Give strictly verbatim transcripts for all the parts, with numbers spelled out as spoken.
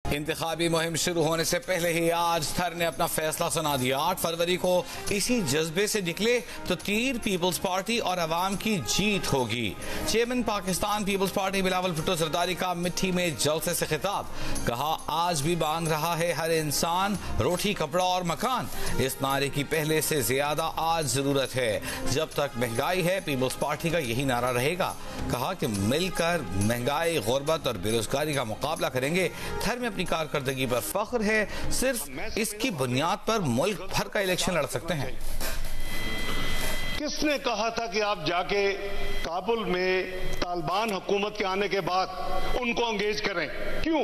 इंतखाबी मुहिम शुरू होने से पहले ही आज थर ने अपना फैसला सुना दिया। आठ फरवरी को इसी जज्बे से निकले तो तीर पीपल्स पार्टी और अवाम की जीत होगी। Chairman Pakistan peoples party Bilawal Bhutto Zardari का मिट्टी में जलसे से खिताब, कहा आज भी मांग रहा है हर इंसान रोटी, कपड़ा और मकान। इस नारे की पहले से ज्यादा आज जरूरत है। जब तक महंगाई है पीपल्स पार्टी का यही नारा रहेगा। कहा कि मिलकर महंगाई, गुर्बत और बेरोजगारी का मुकाबला करेंगे। थर में अपनी कारकर्दगी पर फख्र है। सिर्फ इसकी बुनियाद पर मुल्क भर का इलेक्शन लड़ सकते हैं। किसने कहा था कि आप जाके काबुल में तालिबान हुकूमत के आने के बाद उनको एंगेज करें? क्यों?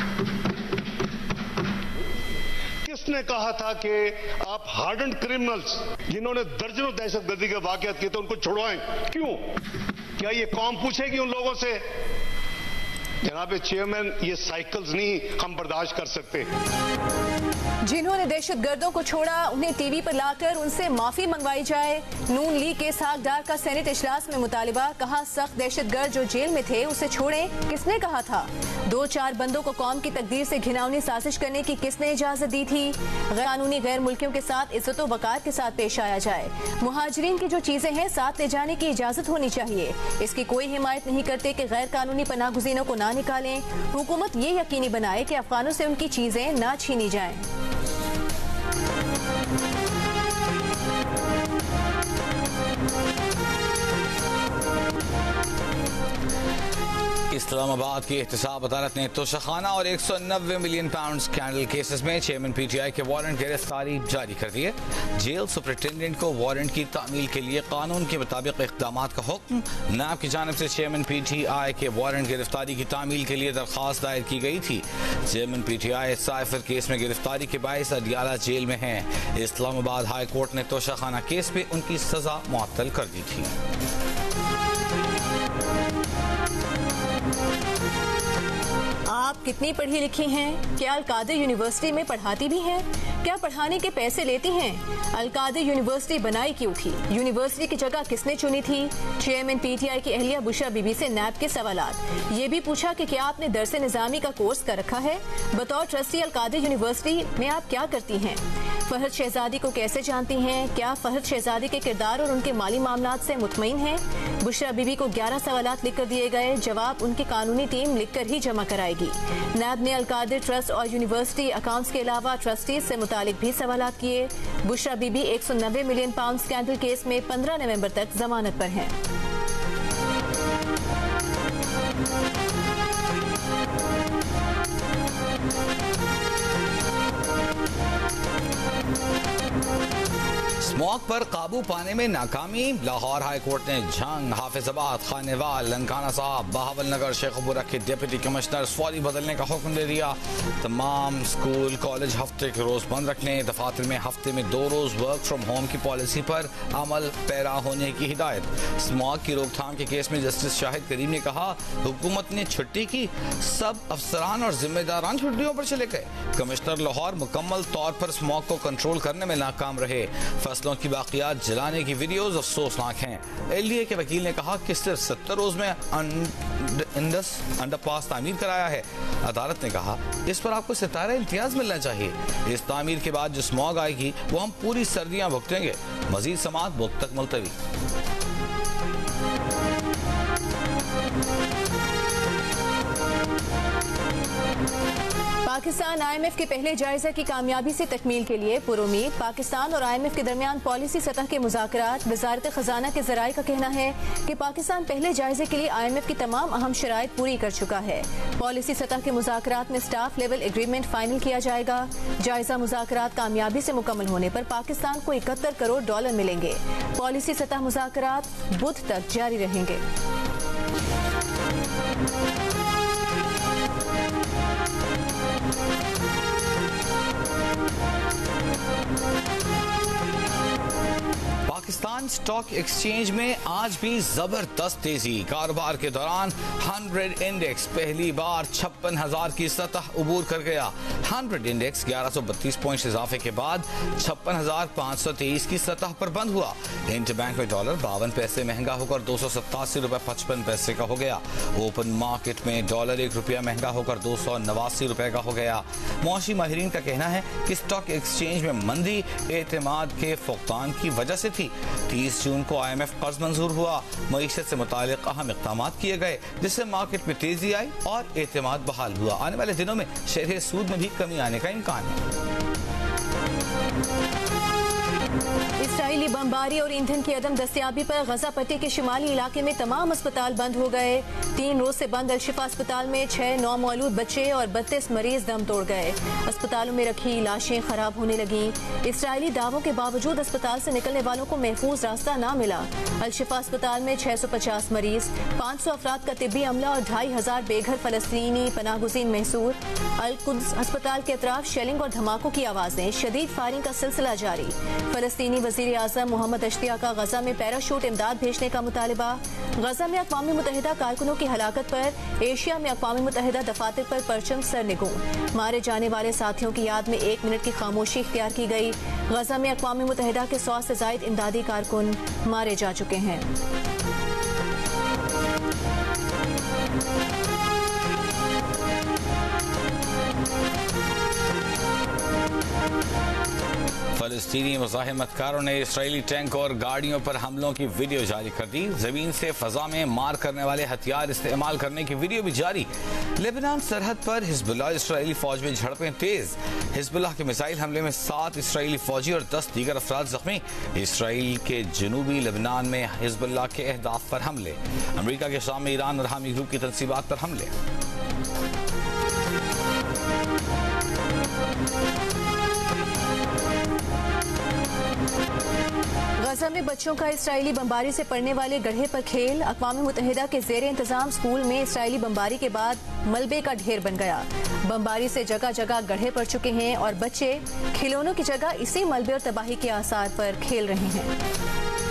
किसने कहा था कि आप हार्डन क्रिमिनल्स जिन्होंने दर्जनों दहशतगर्दी के वाकयात किए थे उनको छुड़वाएं? क्यों? क्या ये कौम पूछेगी उन लोगों से? जनाब चेयरमैन, ये साइकिल्स नहीं हम बर्दाश्त कर सकते। जिन्होंने दहशतगर्दों को छोड़ा उन्हें टीवी पर लाकर उनसे माफी मंगवाई जाए। नून लीग के सागदार का सेनेट इजलास में मुतालिबा, कहा सख्त दहशतगर्द जो जेल में थे उसे छोड़ें। किसने कहा था? दो चार बंदों को कौम की तकदीर से घिनौनी साजिश करने की किसने इजाजत दी थी? गैर कानूनी गैर मुल्कियों के साथ इज्जत व वकार के साथ पेश आया जाए। मुहाजिरीन की जो चीजें हैं साथ ले जाने की इजाजत होनी चाहिए। इसकी कोई हिमायत नहीं करते कि गैर कानूनी पनाह गुज़ीनों को ना निकालें। हुकूमत ये यकीनी बनाए कि अफगानों से उनकी चीजें ना छीनी जाएं। इस्लामाबाद की एहतसाब अदालत ने तोशाखाना और एक सौ नब्बे मिलियन पाउंड स्कैंडल केसेस में चेयरमैन पीटीआई के वारंट गिरफ्तारी जारी कर दिए। जेल सुपरिटेंडेंट को वारंट की तामील के लिए कानून के मुताबिक इक़दामात का हुक्म। नायब की जानिब से चेयरमैन पीटीआई के वारंट गिरफ्तारी की तामील के लिए दरख्वास्त दायर की गई थी। चेयरमैन पीटीआई साइफर केस में गिरफ्तारी के बायस अडियाला जेल में हैं। इस्लामाबाद हाई कोर्ट ने तोशाखाना केस में उनकी सजा मुअत्तल कर दी थी। आप कितनी पढ़ी लिखी हैं? क्या अलकादर यूनिवर्सिटी में पढ़ाती भी हैं? क्या पढ़ाने के पैसे लेती हैं? अलकादर यूनिवर्सिटी बनाई क्यों थी? यूनिवर्सिटी की जगह किसने चुनी थी? चेयरमैन पीटीआई की अहलिया बुशरा बीबी से नैब के सवालात। ये भी पूछा कि क्या आपने दरसे निजामी का कोर्स कर रखा है? बतौर ट्रस्टी अलकादर यूनिवर्सिटी में आप क्या करती हैं? फहद शहजादी को कैसे जानती हैं? क्या फहद शहजादी के किरदार और उनके माली मामलात से मुतमईन हैं? बुशरा बीबी को ग्यारह सवालात लिख कर दिए गए। जवाब उनकी कानूनी टीम लिख कर ही जमा कराएगी। नैब ने अलकादर ट्रस्ट और यूनिवर्सिटी अकाउंट्स के अलावा ट्रस्टीज से मुतालिक भी सवालात किए। बुशरा बीबी एक सौ नब्बे मिलियन पाउंड स्कैंडल केस में पंद्रह नवंबर तक जमानत पर हैं। स्मॉग पर काबू पाने में नाकामी। लाहौर हाई कोर्ट ने झंग, हाफिजाबाद, खानेवाल, लंकाना साहब, बहावल नगर, शेखपुरा के डिप्टी कमिश्नर फौरी बदलने का हुक्म दे दिया। तमाम स्कूल कॉलेज हफ्ते के रोज बंद रखने, दफातर में हफ्ते में दो रोज वर्क फ्रॉम होम की पॉलिसी पर अमल पैरा होने की हिदायत। स्मॉग की रोकथाम के केस में जस्टिस शाहिद करीम ने कहा हुकूमत ने छुट्टी की, सब अफसरान और जिम्मेदारान छुट्टियों पर चले गए। कमिश्नर लाहौर मुकम्मल तौर पर स्मॉग को कंट्रोल करने में नाकाम रहे। फसलों की बाकियात जलाने की वीडियोस अफसोसनाक हैं। एलडीए के वकील ने कहा कि सिर्फ सत्तर रोज में इंडस अंडरपास तामीर कराया है। अदालत ने कहा इस पर आपको सितारा इम्तियाज मिलना चाहिए। इस तामीर के बाद जो स्मॉग आएगी वो हम पूरी सर्दियां भुगतेंगे। मजीद समाअत वक्त तक मुलतवी। पाकिस्तान आईएमएफ के पहले जायजा की कामयाबी से तकमील के लिए पुरुमीद। पाकिस्तान और आईएमएफ के दरमियान पॉलिसी सतह के मुज़ाकरात। वज़ारत ख़ज़ाना के ज़राए का कहना है कि पाकिस्तान पहले जायजे के लिए आईएमएफ की तमाम अहम शराइत पूरी कर चुका है। पॉलिसी सतह के मुज़ाकरात में स्टाफ लेवल एग्रीमेंट फाइनल किया जाएगा। जायजा मुज़ाकरात कामयाबी से मुकम्मल होने पर पाकिस्तान को इकहत्तर करोड़ डॉलर मिलेंगे। पॉलिसी सतह मुज़ाकरात बुध तक जारी रहेंगे। पाकिस्तान लेबनान स्टॉक एक्सचेंज में आज भी जबरदस्त तेजी। कारोबार के दौरान हंड्रेड इंडेक्स पहली बार छप्पन हजार की सतह उबूर कर गया। हंड्रेड इंडेक्स ग्यारह सौ बत्तीस पॉइंट इजाफे के बाद छप्पन हजार पाँच सौ तेईस की सतह पर बंद हुआ। इंटरबैंक में डॉलर बावन पैसे महंगा होकर दो सौ सत्तासी रुपए पचपन पैसे का हो गया। ओपन मार्केट में डॉलर एक रुपया महंगा होकर दो सौ नवासी रुपए का हो गया। मौशी माहिरीन का कहना है कि स्टॉक एक्सचेंज में मंदी एतमाद के फुकदान की वजह से थी। तीस जून को आई एम एफ कर्ज मंजूर हुआ। मईशत से मुतालिक अहम इक़दाम किए गए जिससे मार्केट में तेजी आई और एतमाद बहाल हुआ। आने वाले दिनों में शरह सूद में भी कमी आने का इम्कान है। इसराइली बमबारी और ईंधन की अदम दस्तयाबी पर गजा पट्टी के शिमाली इलाके में तमाम अस्पताल बंद हो गए। तीन रोज से बंद अल-शिफा अस्पताल में छह नौमौलूद बच्चे और बत्तीस मरीज दम तोड़ गए। अस्पतालों में रखी लाशें खराब होने लगी। इसराइली दावों के बावजूद अस्पताल से निकलने वालों को महफूज रास्ता न मिला। अल-शिफा अस्पताल में छह सौ पचास मरीज, पाँच सौ अफराद का तिब्बी अमला और ढाई हजार बेघर फलस्तीनी पनाहगुज़ीन महसूर। अल-कुद्स अस्पताल के अतराफ शेलिंग और धमाकों की आवाजें, शदीद फायरिंग का सिलसिला जारी। फलस्तीनी वज़ीर आज़म मोहम्मद अश्तिया का गजा में पैराशूट इमदाद भेजने का मुतालबा। गजा में अक़वाम मुत्तहिदा कारकुनों की हलाकत पर एशिया में अक़वाम मुत्तहिदा दफातर पर परचम सरनिगू। मारे जाने वाले साथियों की याद में एक मिनट की खामोशी इख्तियार की गई। गजा में अक़वाम मुत्तहिदा के सौ से ज़ायद इमदादी कारकुन मारे जा चुके हैं। फलस्तीनी मुज़ाहिमतकारों ने इसराइली टैंक और गाड़ियों पर हमलों की वीडियो जारी कर दी। जमीन से फजा में मार करने वाले हथियार इस्तेमाल करने की वीडियो भी जारी। लेबनान सरहद पर हिजबुल्लाह इसराइली फौज में झड़पें तेज। हिजबुल्लाह के मिसाइल हमले में सात इसराइली फौजी और दस दीगर अफराद जख्मी। इसराइल के जनूबी लेबनान में हिजबुल्लाह के अहदाफ पर हमले। अमरीका के शाम में ईरान और हामी ग्रुप की तनसीबात पर हमले। गजा में बच्चों का इसराइली बमबारी से पड़ने वाले गड्ढे पर खेल। अक़वाम मुत्तहिदा के ज़ेर इंतजाम स्कूल में इसराइली बमबारी के बाद मलबे का ढेर बन गया। बमबारी से जगह जगह गड्ढे पड़ चुके हैं और बच्चे खिलौनों की जगह इसी मलबे और तबाही के आसार पर खेल रहे हैं।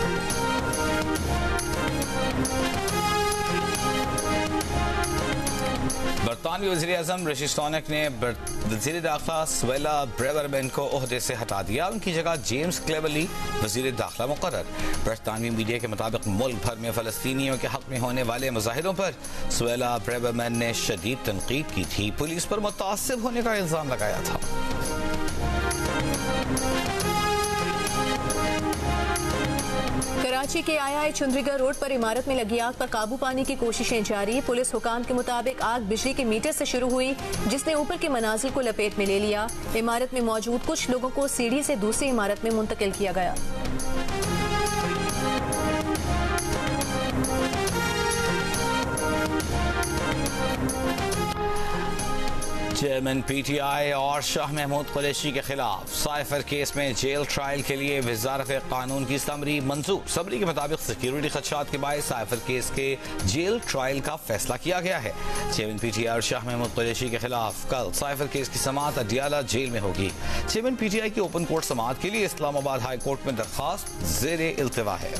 बरतानवी वज़ीर आज़म ऋषि सुनक ने वज़ीर दाखिला सुएला ब्रेवरमैन को ओहदे से हटा दिया। उनकी जगह जेम्स क्लेवरली वज़ीर दाखिला मुकर्रर। बरतानवी मीडिया के मुताबिक मुल्क भर में फ़लस्तीनियों के हक़ में होने वाले मुजाहिदों पर सुएला ब्रेवरमैन ने शदीद तनकीद की थी। पुलिस पर मुतासिब होने का इल्ज़ाम लगाया था। कराची के आई आई चुंद्रीगढ़ रोड पर इमारत में लगी आग पर काबू पाने की कोशिशें जारी। पुलिस हुकाम के मुताबिक आग बिजली के मीटर से शुरू हुई जिसने ऊपर के मनाजिल को लपेट में ले लिया। इमारत में मौजूद कुछ लोगों को सीढ़ी से दूसरी इमारत में मुंतकिल किया गया। चेयरमैन पीटीआई और शाह महमूद कुरैशी के खिलाफ साइफर केस में जेल ट्रायल के लिए वजारत कानून की समरी मंजूर। समरी के मुताबिक सिक्योरिटी खदशात के बायस साइफर केस के जेल ट्रायल का फैसला किया गया है। चेयरमैन पीटीआई और शाह महमूद कुरैशी के खिलाफ कल साइफर केस की समाअत अडियाला जेल में होगी। चेयरमैन पीटीआई की ओपन कोर्ट समाअत के लिए इस्लामाबाद हाई कोर्ट में दरखास्त जेर इल्तिवा है।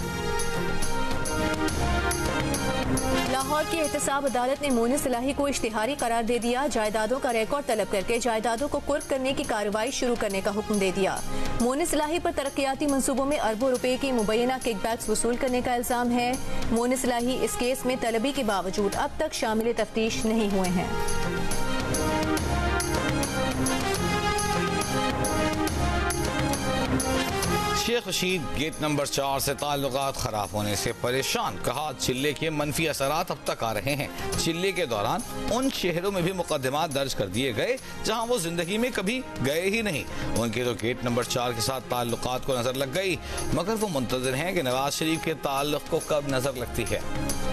लाहौर की एहतसाब अदालत ने मोनिस इलाही को इश्तिहारी करार दे दिया। जायदादों का रिकॉर्ड तलब करके जायदादों को कुर्क करने की कार्रवाई शुरू करने का हुक्म दे दिया। मोनिस इलाही पर तरक्याती मंसूबों में अरबों रुपए की मुबैना किकबैक्स वसूल करने का इल्जाम है। मोनिस इलाही इस केस में तलबी के बावजूद अब तक शामिल तफ्तीश नहीं हुए हैं। शेख रशीद गेट नंबर चार से ताल्लुकात खराब होने से परेशान। कहा चिल्ले के मनफी असरात अब तक आ रहे हैं। चिल्ले के दौरान उन शहरों में भी मुकदमात दर्ज कर दिए गए जहां वो जिंदगी में कभी गए ही नहीं। उनके तो गेट नंबर चार के साथ ताल्लुकात को नजर लग गई, मगर वो मुंतजर हैं कि नवाज शरीफ के ताल्लुक को कब नजर लगती है।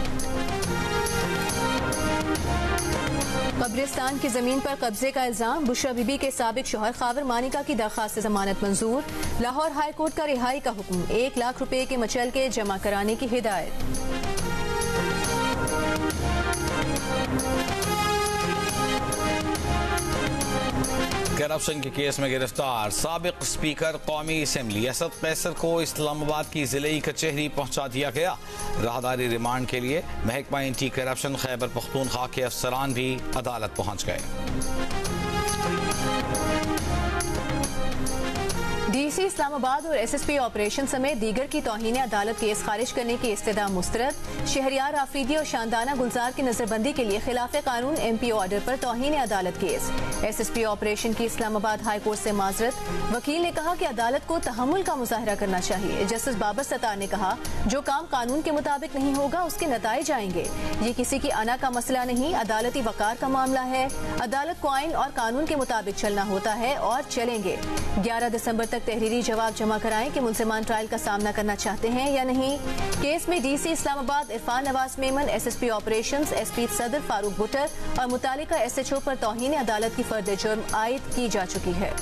कब्रिस्तान की जमीन पर कब्जे का इल्जाम। बुशरा बीबी के साबिक शौहर खावर मानिका की दरखास्त जमानत मंजूर। लाहौर हाई कोर्ट का रिहाई का हुक्म। एक लाख रुपए के मचल के जमा कराने की हिदायत। करप्शन के केस में गिरफ्तार साबिक स्पीकर कौमी असेंबली असद कैसर को इस्लामाबाद की जिले कचहरी पहुंचा दिया गया। राहदारी रिमांड के लिए महकमा एंटी करप्शन खैबर पख्तूनख्वा के अफसरान भी अदालत पहुंच गए। डीसी इस्लामाबाद और एसएसपी ऑपरेशन समेत दीगर की तौहीन अदालत केस खारिज करने की इस्तदा मुस्तरद। शहरियार आफरीदी और शानदाना गुलजार की नजरबंदी के लिए खिलाफ कानून एमपी ऑर्डर पर तौहीन अदालत केस। एसएसपी ऑपरेशन की इस्लामाबाद हाई कोर्ट से माजरत। वकील ने कहा कि अदालत को तहम्मुल का मुजाहरा करना चाहिए। जस्टिस बाबर सत्तार ने कहा जो काम कानून के मुताबिक नहीं होगा उसके नताइज आएंगे। ये किसी की अना का मसला नहीं, अदालती वकार का मामला है। अदालत को आइन और कानून के मुताबिक चलना होता है और चलेंगे। ग्यारह दिसंबर तक तहरीरी जवाब जमा कराएं कि मुलजिमान ट्रायल का सामना करना चाहते हैं या नहीं। केस में DC Islamabad Irfan Nawaz Memon, SSP operations SP Saddar Farooq Buttar और मुतालिका एसएचओ पर तौहीन अदालत की फर्द जुर्म आयद की जा चुकी है।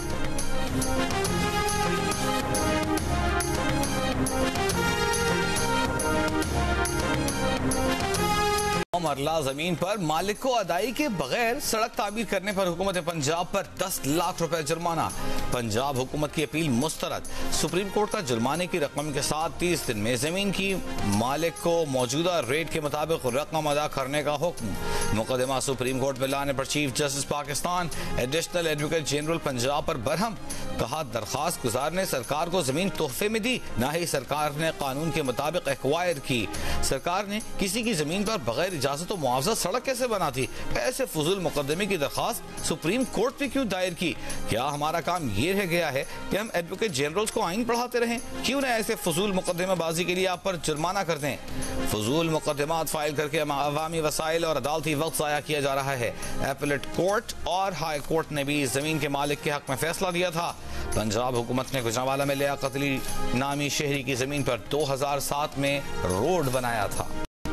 मरला जमीन पर मालिक को अदाई के बगैर सड़क तामीर करने पर हुकूमत पंजाब पर दस लाख रुपए जुर्माना। पंजाब हुकूमत की अपील मुस्तरद। सुप्रीम कोर्ट का जुर्माने की रकम के साथ तीस दिन में जमीन की मालिक को मौजूदा रेट के मुताबिक रकम अदा करने का हुक्म। मुकदमा सुप्रीम कोर्ट में लाने पर chief justice Pakistan additional advocate general Punjab पर बरहम। कहा दरखास्त गुजार ने सरकार को जमीन तोहफे में दी, न ही सरकार ने कानून के मुताबिक एक्वायर की। सरकार ने किसी की जमीन पर बगैर इजाजत मुआवजा सड़क कैसे बना थी? ऐसे फजूल मुकदमे की दरखास्त सुप्रीम कोर्ट पे क्यों दायर की? क्या हमारा काम ये रह गया है कि हम एडवोकेट जनरल्स को आइन पढ़ाते रहें? क्यों ना ऐसे फजूल मुकदमेबाजी के लिए आप पर जुर्माना कर दें? फजूल मुकदमात फाइल करके अवामी वसाइल और अदालती वक्त जाया किया जा रहा है। एपलेट कोर्ट और हाई कोर्ट ने भी जमीन के मालिक के हक में फैसला दिया था। पंजाब हुकूमत ने गुजरांवाला में लियाकत अली नामी शहरी की जमीन पर दो हजार सात में रोड बनाया था।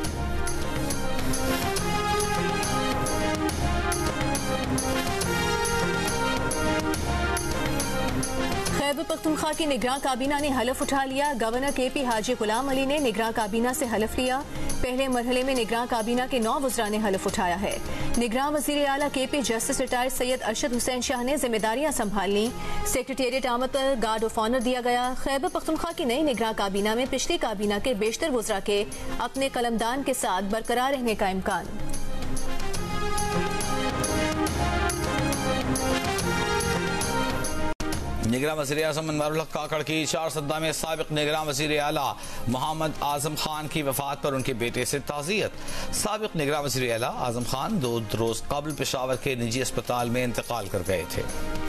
खैबर पख्तूनख्वा की निगरान काबीना ने हलफ उठा लिया। गवर्नर के पी हाजी गुलाम अली ने निगरान काबीना से हलफ लिया। पहले मरहले में निगरान काबीना के नौ वज़रा ने हलफ उठाया है। निगरान वज़ीर आला K P justice retired Syed Arshad Hussain Shah ने जिम्मेदारियां संभाल ली। सेक्रेटेरिएट आमद पर गार्ड ऑफ ऑनर दिया गया। खैबर पख्तूनख्वा की नई निगरान काबीना में पिछली काबीना के बेशतर वज़रा के अपने कलमदान के साथ बरकरार रहने का इम्कान। निगरान वज़ीर आज़म अनवरुल हक काकड़ की चार सद्दा में साबिक निगरान वज़ीर आला मोहम्मद आजम खान की वफात पर उनके बेटे से ताज़ियत। साबिक निगरान वज़ीर आला आजम खान दो रोज कबल पेशावर के निजी अस्पताल में इंतकाल कर गए थे।